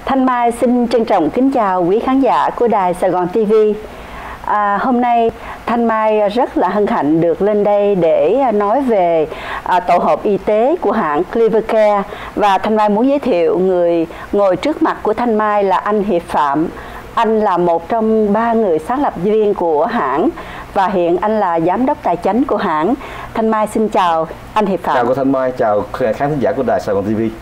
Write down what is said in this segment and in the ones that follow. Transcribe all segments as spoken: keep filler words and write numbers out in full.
Thanh Mai xin trân trọng kính chào quý khán giả của Đài Sài Gòn ti vi. À, hôm nay Thanh Mai rất là hân hạnh được lên đây để nói về à, tổ hợp y tế của hãng Clever Care. Và Thanh Mai muốn giới thiệu người ngồi trước mặt của Thanh Mai là anh Hiệp Phạm. Anh là một trong ba người sáng lập viên của hãng và hiện anh là giám đốc tài chính của hãng. Thanh Mai xin chào anh Hiệp Phạm. Chào cô Thanh Mai, chào khán thính giả của Đài Sài Gòn ti vi.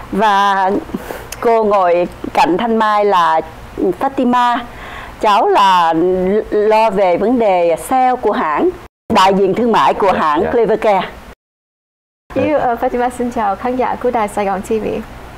Và cô ngồi cạnh Thanh Mai là Fatima. Cháu là lo về vấn đề sale của hãng, đại diện thương mại của hãng yeah. Clever Care. Chứ uh, Fatima xin chào khán giả của Đài Sài Gòn ti vi.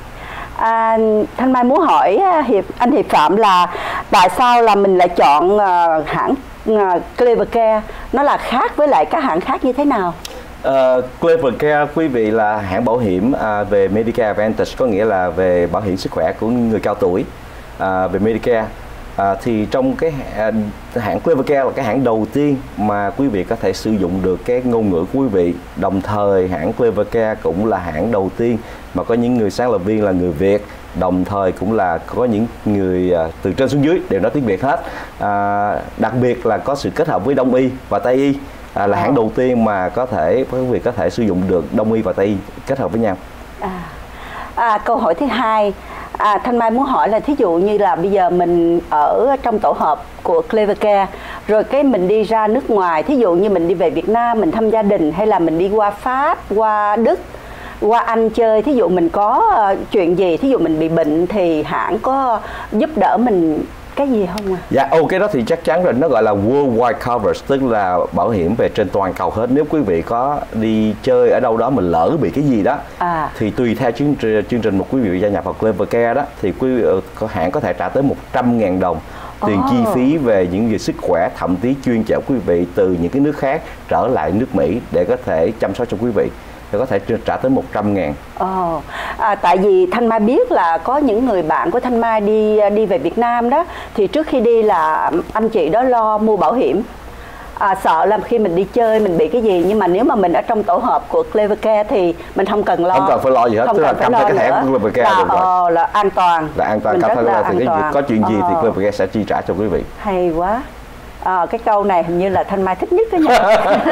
À, Thanh Mai muốn hỏi Hiệp, anh Hiệp Phạm là tại sao là mình lại chọn uh, hãng uh, Clever Care, nó là khác với lại các hãng khác như thế nào? Uh, Clever Care quý vị là hãng bảo hiểm uh, về Medicare Advantage, có nghĩa là về bảo hiểm sức khỏe của người cao tuổi, uh, về Medicare. À, thì trong cái hãng Clever Care là cái hãng đầu tiên mà quý vị có thể sử dụng được cái ngôn ngữ của quý vị. Đồng thời hãng Clever Care cũng là hãng đầu tiên mà có những người sáng lập viên là người Việt, đồng thời cũng là có những người từ trên xuống dưới đều nói tiếng Việt hết. À, đặc biệt là có sự kết hợp với Đông y và Tây y, à, là hãng đầu tiên mà có thể quý vị có thể sử dụng được Đông y và Tây y kết hợp với nhau. À, à, câu hỏi thứ hai. À, Thanh Mai muốn hỏi là thí dụ như là bây giờ mình ở trong tổ hợp của Clever Care, rồi cái mình đi ra nước ngoài, thí dụ như mình đi về Việt Nam, mình thăm gia đình, hay là mình đi qua Pháp, qua Đức, qua Anh chơi, thí dụ mình có uh, chuyện gì, thí dụ mình bị bệnh thì hãng có giúp đỡ mình cái gì không à? Dạ, ok, cái đó thì chắc chắn rồi, nó gọi là worldwide coverage, tức là bảo hiểm về trên toàn cầu hết. Nếu quý vị có đi chơi ở đâu đó mình lỡ bị cái gì đó, à. thì tùy theo chương trình, chương trình một quý vị gia nhập vào Clever Care đó, thì quý vị, hãng có thể trả tới một trăm ngàn đồng tiền oh. chi phí về những gì sức khỏe, thậm chí chuyên chở quý vị từ những cái nước khác trở lại nước Mỹ để có thể chăm sóc cho quý vị. Thì có thể trả tới một trăm ngàn. Ồ, à, tại vì Thanh Mai biết là có những người bạn của Thanh Mai đi đi về Việt Nam đó, thì trước khi đi là anh chị đó lo mua bảo hiểm, à, sợ là khi mình đi chơi mình bị cái gì, nhưng mà nếu mà mình ở trong tổ hợp của Clever Care thì mình không cần lo, không cần phải lo gì hết, tức là cầm theo cái thẻ của Clever Care là, được rồi. Ờ, là an toàn, là an toàn, cầm theo là thì cái có chuyện gì ờ. thì Clever Care sẽ chi trả cho quý vị. Hay quá. À, cái câu này hình như là Thanh Mai thích nhất đó nha.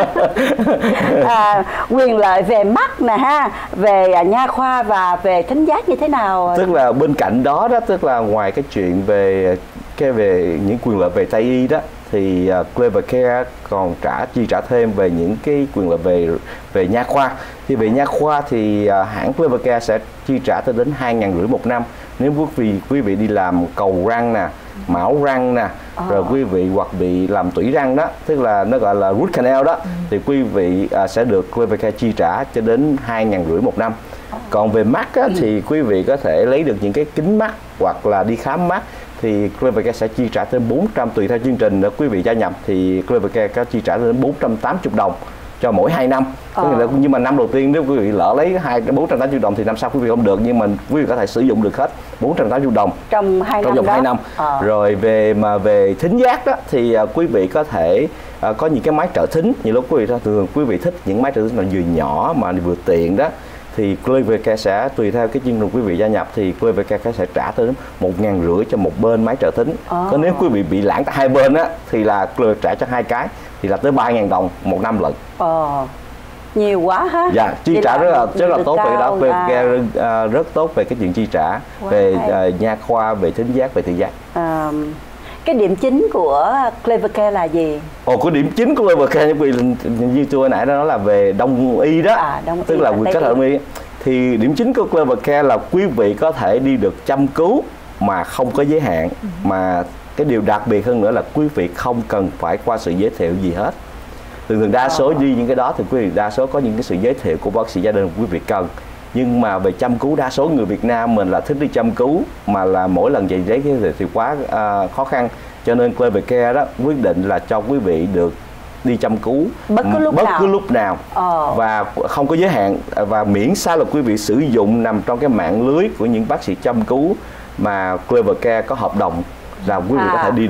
À, quyền lợi về mắt nè ha, về nha khoa và về thính giác như thế nào? Tức là bên cạnh đó đó, tức là ngoài cái chuyện về cái về những quyền lợi về Tây y đó, thì uh, Clever Care còn trả chi trả thêm về những cái quyền lợi về về nha khoa. Thì về nha khoa thì uh, hãng Clever Care sẽ chi trả tới đến hai ngàn rưỡi một năm nếu quý vị quý vị đi làm cầu răng nè, mão răng nè, oh. rồi quý vị hoặc bị làm tủy răng đó, tức là nó gọi là root canal đó, ừ. thì quý vị uh, sẽ được Clever Care chi trả cho đến hai ngàn rưỡi một năm. Oh. Còn về mắt á, ừ. thì quý vị có thể lấy được những cái kính mắt hoặc là đi khám mắt, thì Clever Care sẽ chi trả tới bốn trăm, tùy theo chương trình đó quý vị gia nhập thì Clever Care có chi trả đến bốn trăm tám mươi đồng cho mỗi hai năm. Có nghĩa là, nhưng mà năm đầu tiên nếu quý vị lỡ lấy hai bốn trăm tám mươi đồng thì năm sau quý vị không được, nhưng mà quý vị có thể sử dụng được hết bốn trăm tám mươi đồng trong hai trong năm, vòng hai năm. À. Rồi về mà về thính giác đó thì uh, quý vị có thể uh, có những cái máy trợ thính, như lúc quý vị thường quý vị thích những máy trợ thính là vừa nhỏ mà vừa tiện đó, thì Clever Care sẽ tùy theo cái chương trình quý vị gia nhập thì Clever Care sẽ trả tới một ngàn rưỡi cho một bên máy trợ thính. Oh. Còn nếu quý vị bị lãng hai bên á thì là Clever trả cho hai cái thì là tới ba ngàn đồng một năm lận. Oh. Nhiều quá ha. Dạ, chi trả rất là rất là tốt về đó. Clever Care à. uh, rất tốt về cái chuyện chi trả, wow, về uh, nha khoa, về thính giác, về thị giác. À, cái điểm chính của Clever Care là gì? Ồ, cái điểm chính của Clever Care như, như tôi hồi nãy đó là về đông y đó, à, đông tức y là quyền kết hợp đông y. Thì điểm chính của Clever Care là quý vị có thể đi được chăm cứu mà không có giới hạn, ừ. mà cái điều đặc biệt hơn nữa là quý vị không cần phải qua sự giới thiệu gì hết. Thường thường đa số đi những cái đó thì quý vị đa số có những cái sự giới thiệu của bác sĩ gia đình quý vị cần. Nhưng mà về chăm cứu, đa số người Việt Nam mình là thích đi chăm cứu, mà là mỗi lần về giấy giới thiệu thì quá uh, khó khăn. Cho nên Clever Care đó quyết định là cho quý vị được đi chăm cứu bất cứ lúc bất nào, cứ lúc nào. Oh. Và không có giới hạn, và miễn sao là quý vị sử dụng nằm trong cái mạng lưới của những bác sĩ chăm cứu mà Clever Care có hợp đồng là quý vị à. có thể đi được.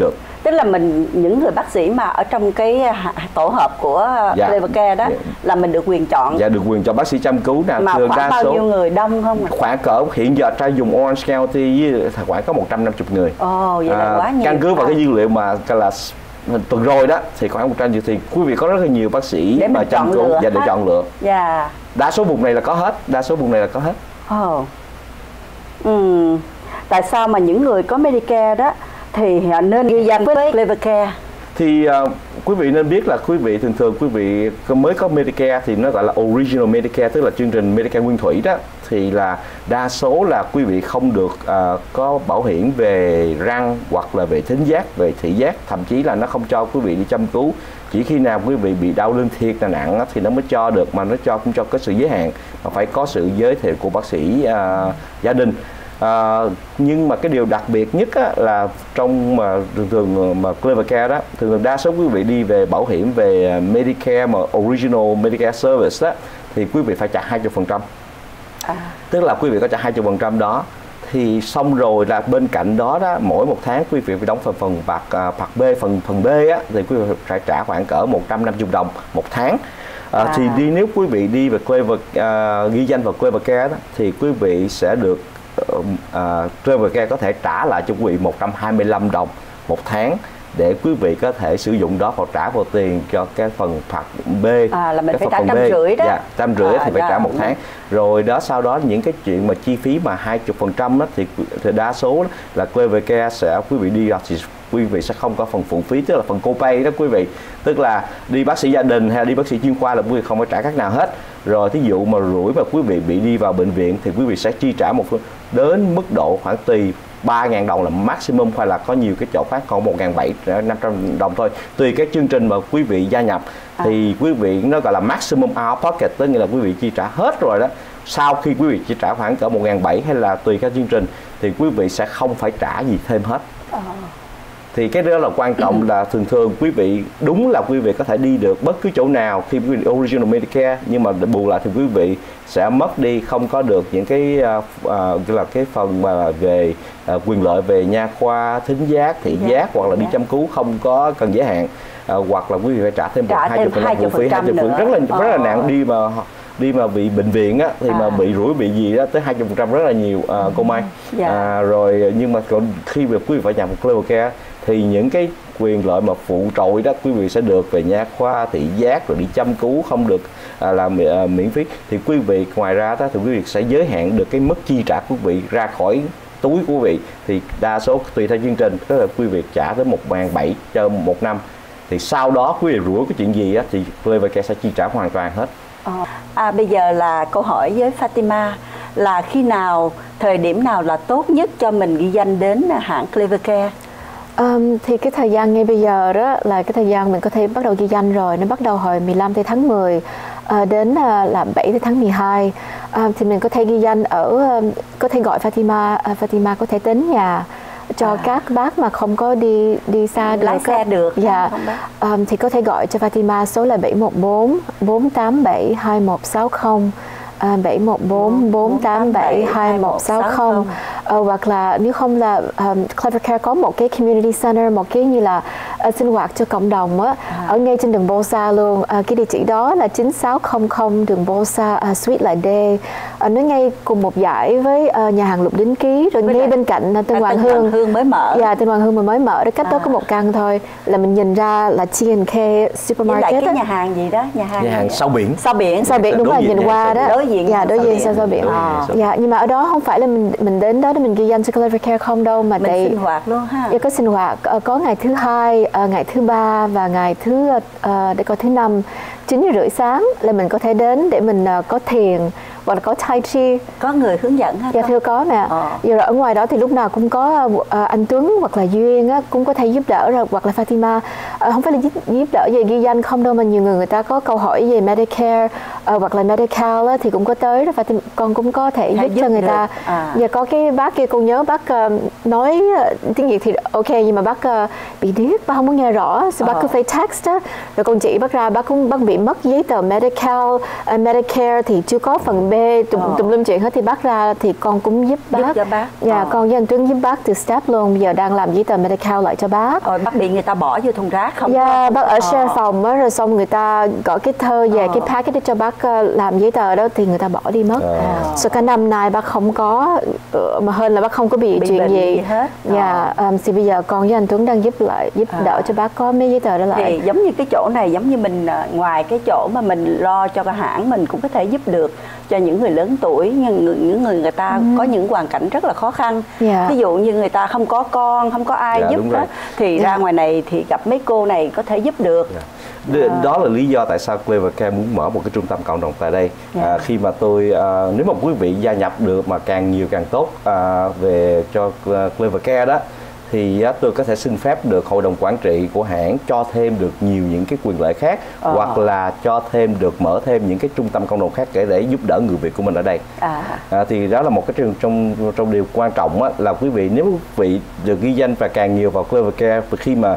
Tức là mình những người bác sĩ mà ở trong cái tổ hợp của dạ. Clever Care đó, dạ. là mình được quyền chọn. Dạ, được quyền chọn bác sĩ chăm cứu nè. Mà thường khoảng đa bao số nhiêu người đông không? Khoảng cỡ hiện giờ tra dùng Orange County với khoảng có một trăm năm mươi người. Ồ, vậy là à, quá nhiều. Căn cứ vào à. cái dữ liệu mà là tuần rồi đó thì khoảng một trăm thì quý vị có rất là nhiều bác sĩ để mà chăm cứu và để chọn lựa. Dạ. Đa số vùng này là có hết, đa số vùng này là có hết. Ồ. Ừ. Tại sao mà những người có Medicare đó thì nên ghi danh với Clever Care? Thì uh, quý vị nên biết là quý vị thường thường quý vị mới có Medicare thì nó gọi là Original Medicare, tức là chương trình Medicare nguyên thủy đó, thì là đa số là quý vị không được uh, có bảo hiểm về răng hoặc là về thính giác, về thị giác, thậm chí là nó không cho quý vị đi chăm cứu. Chỉ khi nào quý vị bị đau lưng thiệt là nặng thì nó mới cho được, mà nó cho cũng cho có sự giới hạn, mà phải có sự giới thiệu của bác sĩ uh, gia đình. À, nhưng mà cái điều đặc biệt nhất á, là trong mà thường thường mà Clever Care đó, thường thường đa số quý vị đi về bảo hiểm về Medicare mà Original Medicare Service đó, thì quý vị phải trả hai mươi phần trăm. À. Tức là quý vị có trả hai mươi phần trăm đó, thì xong rồi là bên cạnh đó đó mỗi một tháng quý vị phải đóng phần phần phạt phạt B, phần phần B á, thì quý vị phải trả khoảng cỡ một trăm năm mươi đồng một tháng. À, à. Thì đi nếu quý vị đi về Clever uh, ghi danh vào Clever Care đó, thì quý vị sẽ được Uh, Clever Care có thể trả lại cho quý vị một trăm hai mươi lăm đồng một tháng để quý vị có thể sử dụng đó vào trả vào tiền cho cái phần phạt B. À, là mình cái phải trả trăm B. rưỡi đó. Dạ, trăm rưỡi à, thì phải đó, trả một tháng. Rồi đó sau đó những cái chuyện mà chi phí mà hai mươi phần trăm đó thì, thì đa số là Clever Care sẽ quý vị đi thì quý vị sẽ không có phần phụ phí, tức là phần copay đó quý vị. Tức là đi bác sĩ gia đình hay đi bác sĩ chuyên khoa là quý vị không phải trả cách nào hết. Rồi thí dụ mà rủi mà quý vị bị đi vào bệnh viện thì quý vị sẽ chi trả một đến mức độ khoảng tùy ba nghìn đồng là maximum, hay là có nhiều cái chỗ khác còn một nghìn bảy trăm năm trăm đồng thôi, tùy cái chương trình mà quý vị gia nhập. À. Thì quý vị nó gọi là maximum out pocket, tức nghĩa là quý vị chi trả hết rồi đó. Sau khi quý vị chi trả khoảng cỡ một nghìn bảy trăm hay là tùy các chương trình thì quý vị sẽ không phải trả gì thêm hết. À. Thì cái đó là quan trọng, là thường thường quý vị đúng là quý vị có thể đi được bất cứ chỗ nào khi quý vị Original Medicare, nhưng mà bù lại thì quý vị sẽ mất đi, không có được những cái uh, uh, là cái phần mà về uh, quyền lợi về nha khoa, thính giác, thị giác, giác hoặc là đi chăm cứu không có cần giới hạn, uh, hoặc là quý vị phải trả thêm một hai mươi phần trăm phụ phí, hai mươi phần trăm rất là ờ. rất là nặng. Đi mà đi mà bị bệnh viện á thì à. mà bị rủi bị gì đó tới hai mươi phần trăm rất là nhiều uh, cô Mai. Dạ. À, rồi nhưng mà còn khi mà quý vị phải nhập một Clever Care thì những cái quyền lợi mà phụ trội đó quý vị sẽ được về nha khoa, thị giác, rồi đi chăm cứu không được à, làm à, miễn phí. Thì quý vị ngoài ra đó thì quý vị sẽ giới hạn được cái mức chi trả của quý vị ra khỏi túi của quý vị. Thì đa số tùy theo chương trình, tức là quý vị trả tới một nghìn bảy trăm cho một năm. Thì sau đó quý vị rủi cái chuyện gì á thì Clever Care sẽ chi trả hoàn toàn hết. À, bây giờ là câu hỏi với Fatima là khi nào, thời điểm nào là tốt nhất cho mình ghi danh đến hãng Clever Care? Um, thì cái thời gian ngay bây giờ đó là cái thời gian mình có thể bắt đầu ghi danh rồi. Nó bắt đầu hồi mười lăm tháng mười uh, đến uh, là bảy tháng mười hai. Uh, thì mình có thể ghi danh ở uh, có thể gọi Fatima, uh, Fatima có thể đến nhà cho à. các bác mà không có đi đi xa được, lái xe được. Dạ. Um, thì có thể gọi cho Fatima số là bảy một bốn bốn tám bảy hai một sáu không. À, bảy một bốn bốn tám bảy hai một sáu không. ờ, hoặc là nếu không là um, Clever Care có một cái community center, một cái như là uh, sinh hoạt cho cộng đồng á, à. ở ngay trên đường Bosa luôn. Uh, cái địa chỉ đó là chín sáu không không đường Bosa, uh, suite là D. Uh, nó ngay cùng một dải với uh, nhà hàng Lục Đính Ký, rồi ngay bên cạnh uh, Tân Hoàng Hương. Tân Hoàng Hương mới mở. Dạ, Tân Hoàng Hương mà mới mở, đó cách à. đó có một căn thôi, là mình nhìn ra là T and K Supermarket. Với lại cái á. nhà hàng gì đó, nhà hàng, nhà hàng sau biển. Sau biển, sau biển đúng rồi, nhìn qua đó. Đối diện. Dạ, đối diện sau, sau biển. À. Dạ, nhưng mà ở đó không phải là mình mình đến đó để mình ghi danh cho Clever Care không đâu, mà mình để sinh hoạt luôn ha. Dạ, có sinh hoạt, có ngày thứ hai, ngày thứ ba và ngày thứ uh, để coi thứ năm chín giờ rưỡi sáng là mình có thể đến để mình uh, có thiền hoặc là có tai chi. Có người hướng dẫn ha? Dạ thưa có mẹ. Ờ. Giờ rồi ở ngoài đó thì lúc nào cũng có uh, anh Tuấn hoặc là Duyên á, cũng có thể giúp đỡ rồi, hoặc là Fatima. Uh, không phải là giúp, giúp đỡ về ghi danh không đâu, mà nhiều người người ta có câu hỏi về Medicare, uh, hoặc là medical á, thì cũng có tới đó, và thì con cũng có thể giúp, giúp cho người được. ta. À. Và có cái bác kia con nhớ bác uh, nói uh, tiếng Việt thì ok, nhưng mà bác uh, bị điếc, bác không có nghe rõ, so bác cứ phải text á, rồi con chỉ bác ra bác cũng bác bị mất giấy tờ medical, uh, Medicare thì chưa có phần B, tùm, tùm lum chuyện hết, thì bác ra thì con cũng giúp bác. Giúp cho bác. Dạ, à. Con với anh Tuấn giúp bác từ step luôn, giờ đang làm giấy tờ medical lại cho bác. Rồi bác bị người ta bỏ vô thùng rác không? Dạ, bác ở share phòng á, rồi xong người ta gọi cái thơ về à. cái package cho bác làm giấy tờ đó thì người ta bỏ đi mất. À. So cả năm nay bác không có, mà hơn là bác không có bị, bị chuyện gì, gì hết. Dạ, um, thì bây giờ con với anh Tuấn đang giúp lại, giúp à. đỡ cho bác có mấy giấy tờ đó lại. Thì giống như cái chỗ này, giống như mình ngoài cái chỗ mà mình lo cho cái hãng, mình cũng có thể giúp được cho những người lớn tuổi, những người, những người người ta ừ. có những hoàn cảnh rất là khó khăn. Yeah. Ví dụ như người ta không có con, không có ai yeah, giúp đó, thì yeah. ra ngoài này thì gặp mấy cô này có thể giúp được. Yeah. À. Đó là lý do tại sao Clever Care muốn mở một cái trung tâm cộng đồng tại đây. Yeah. À, khi mà tôi à, nếu mà quý vị gia nhập được mà càng nhiều càng tốt à, về cho Clever Care đó, thì tôi có thể xin phép được hội đồng quản trị của hãng cho thêm được nhiều những cái quyền lợi khác, ờ. hoặc là cho thêm được mở thêm những cái trung tâm cộng đồng khác để để giúp đỡ người Việt của mình ở đây. À. À, thì đó là một cái trường trong trong điều quan trọng á, là quý vị nếu quý vị được ghi danh và càng nhiều vào Clever Care, khi mà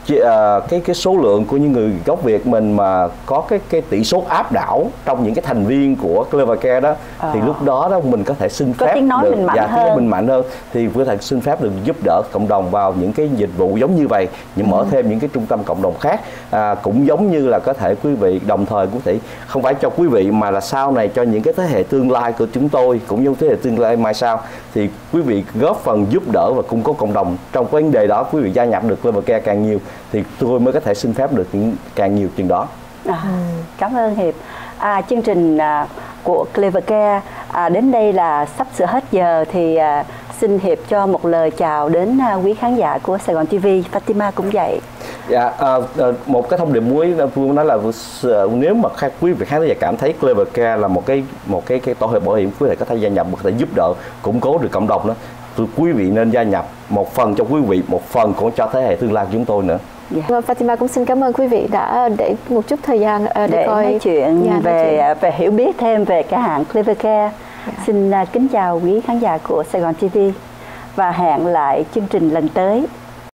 cái cái số lượng của những người gốc Việt mình mà có cái cái tỷ số áp đảo trong những cái thành viên của Clever Care đó, à. thì lúc đó đó mình có thể xin có phép tiếng nói được mình mạnh dạ, hơn. mình mạnh hơn thì có thể xin phép được giúp đỡ cộng đồng vào những cái dịch vụ giống như vậy, nhưng ừ. mở thêm những cái trung tâm cộng đồng khác, à, cũng giống như là có thể quý vị đồng thời cũng thể không phải cho quý vị mà là sau này cho những cái thế hệ tương lai của chúng tôi, cũng như thế hệ tương lai mai sau, thì quý vị góp phần giúp đỡ và cung cố cộng đồng trong cái vấn đề đó. Quý vị gia nhập được Clever Care càng nhiều thì tôi mới có thể xin phép được những càng nhiều chừng đó. À, cảm ơn Hiệp. À, chương trình à, của Clever Care à, đến đây là sắp sửa hết giờ, thì à, xin Hiệp cho một lời chào đến à, quý khán giả của Sài Gòn ti vi. Fatima cũng vậy. Dạ, à, một cái thông điệp muối Phương nói là nếu mà quý vị khán giả cảm thấy Clever Care là một cái một cái cái tổ hợp bảo hiểm, quý vị có thể gia nhập, có thể giúp đỡ củng cố được cộng đồng đó, thì quý vị nên gia nhập, một phần cho quý vị, một phần cũng cho thế hệ tương lai của chúng tôi nữa. Yeah. Fatima cũng xin cảm ơn quý vị đã để một chút thời gian để, để coi nói chuyện yeah, về nói chuyện. về hiểu biết thêm về cái hãng Clever Care. Yeah. Xin kính chào quý khán giả của Sài Gòn ti vi và hẹn lại chương trình lần tới.